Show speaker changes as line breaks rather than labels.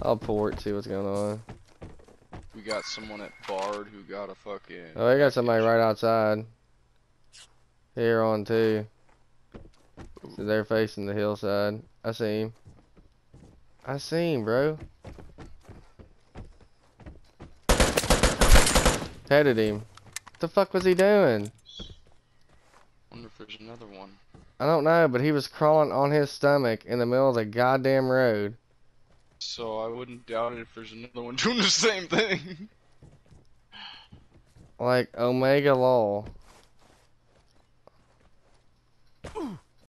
I'll port, see what's going on.
We got someone at Bard who got a fucking.
Oh, I got somebody right outside. Here on too. So they're facing the hillside. I see him. I see him, bro. Headed him. What the fuck was he doing?
Wonder if there's another one.
I don't know, but he was crawling on his stomach in the middle of the goddamn road.
So I wouldn't doubt it if there's another one doing the same thing.
Like Omega Lol.